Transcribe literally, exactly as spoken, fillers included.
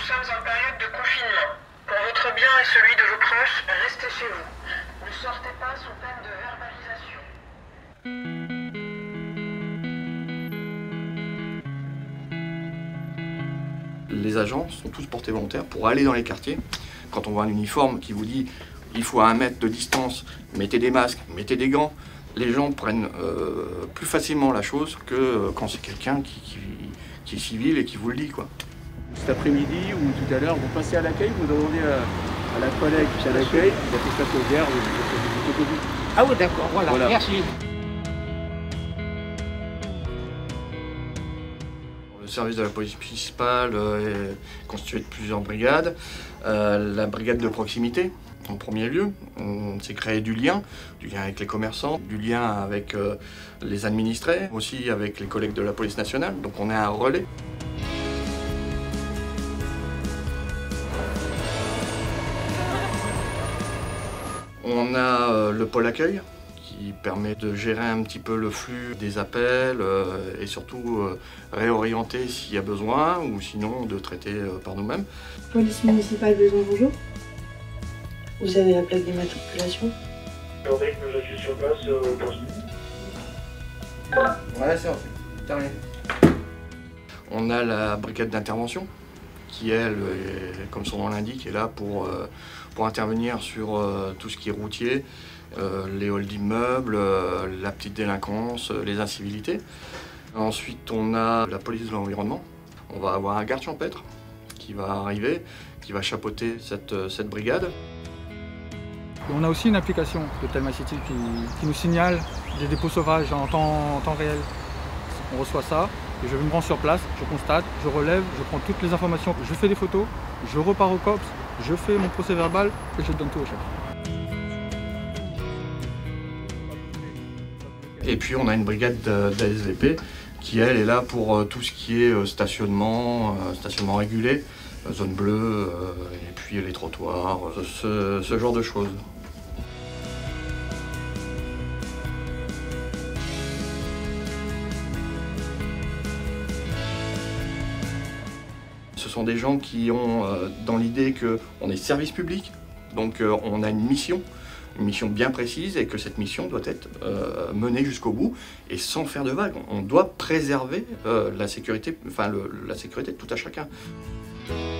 sommes en période de confinement. Pour votre bien et celui de vos proches, restez chez vous. Ne sortez pas sous peine de verbalisation. Les agents sont tous portés volontaires pour aller dans les quartiers. Quand on voit un uniforme qui vous dit il faut à un mètre de distance, mettez des masques, mettez des gants, les gens prennent euh, plus facilement la chose que quand c'est quelqu'un qui, qui, qui est civil et qui vous le dit, quoi. Cet après-midi ou tout à l'heure, vous passez à l'accueil, vous demandez à, à la collègue qui est à l'accueil, il y a tout ça au vert, vous faites du Covid. Ah oui, d'accord, voilà, voilà, merci. Le service de la police municipale est constitué de plusieurs brigades. Euh, la brigade de proximité, en premier lieu, c'est créer du lien, du lien avec les commerçants, du lien avec euh, les administrés, aussi avec les collègues de la police nationale, donc on est un relais. On a euh, le pôle accueil, qui permet de gérer un petit peu le flux des appels euh, et surtout euh, réorienter s'il y a besoin ou sinon de traiter euh, par nous-mêmes. Police municipale Beson, bonjour. Vous avez la plaque d'immatriculation? Attendez que je suis sur place euh, dans une minute. Ouais, c'est ok. Terminé. On a la brigade d'intervention qui, elle, est, comme son nom l'indique, est là pour, euh, pour intervenir sur euh, tout ce qui est routier, euh, les halls d'immeubles, euh, la petite délinquance, euh, les incivilités. Ensuite, on a la police de l'environnement. On va avoir un garde champêtre qui va arriver, qui va chapeauter cette, cette brigade. On a aussi une application de Telma City qui, qui nous signale des dépôts sauvages en temps, en temps réel. On reçoit ça et je me rends sur place, je constate, je relève, je prends toutes les informations, je fais des photos, je repars au cops, je fais mon procès verbal et je donne tout au chef. Et puis on a une brigade d'A S V P qui, elle, est là pour tout ce qui est stationnement, stationnement régulé, zone bleue, et puis les trottoirs, ce, ce genre de choses. Ce sont des gens qui ont dans l'idée qu'on est service public, donc on a une mission, une mission bien précise et que cette mission doit être euh, menée jusqu'au bout et sans faire de vagues. On doit préserver euh, la sécurité, enfin le, la sécurité de tout à chacun.